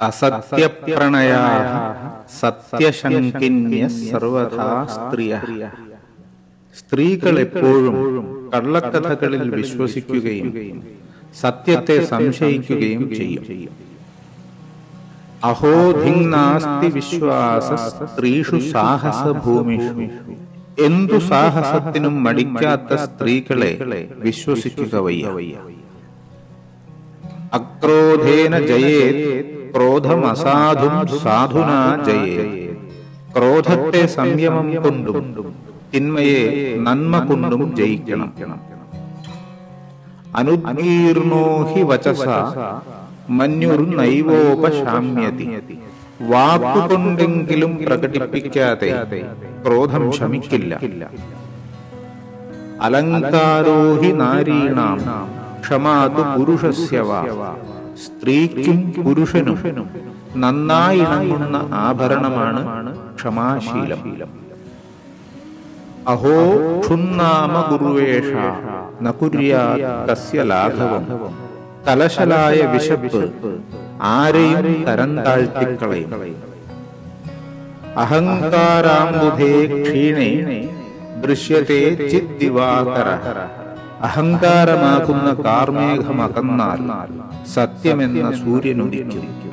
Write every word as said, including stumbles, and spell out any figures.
അസത്യപ്രണയാഃ സത്യശങ്കിന്യഃ സർവഥാ സ്ത്രിയഃ. സ്ത്രീകൾ എപ്പോഴും കള്ളക്കഥകളിൽ വിശ്വസിക്കുകയും സത്യത്തെ സംശയിക്കുകയും ചെയ്യും. അഹോ ധിങ്നാസ്തി വിശ്വാസഃ സ്ത്രീഷു സാഹസഭൂമിഷു. എന്തു സാഹസത്തിനും മടിക്കാത്ത സ്ത്രീകളെ വിശ്വസിക്കുക വയ്യ. അക്രോധേന ജയേത് ക്രോധമസാധും സാധുനാ ജയേത്. ക്രോധത്തെ സംയമം കൊണ്ടും തിന്മയെ നന്മ കൊണ്ടും ജയിക്കണം. അനുദ്ഗീർണോ ഹി വചസാ മന്യുർനൈവോപശാമ്യതി. വാക്കുകൊണ്ടെങ്കിലും പ്രകടിപ്പിക്കാതെ ക്രോധം ശമിക്കില്ല. അലങ്കാരോ ഹി നാരീണാം ക്ഷമാതു പുരുഷസ്യ വാ. സ്ത്രീക്കും പുരുഷനും നന്നായി ഇണങ്ങുന്ന ആഭരണമാണ് ക്ഷമാശീലം. അഹോ ക്ഷുന്നാമ ഗുരുവേഷ ന കുര്യാത് തസ്യ ലാഘവം. കലശലായ വിശപ്പ് ആരെയും തരം താഴ്ത്തിക്കളയും. അഹങ്കാരാംബുധേ ക്ഷീണേ ദൃശ്യത്തെ ചിദ്ദിവാകരഃ. അഹങ്കാരമാകുന്ന കാർമേഘമകന്നാൽ സത്യമെന്ന സൂര്യനുദിക്കും.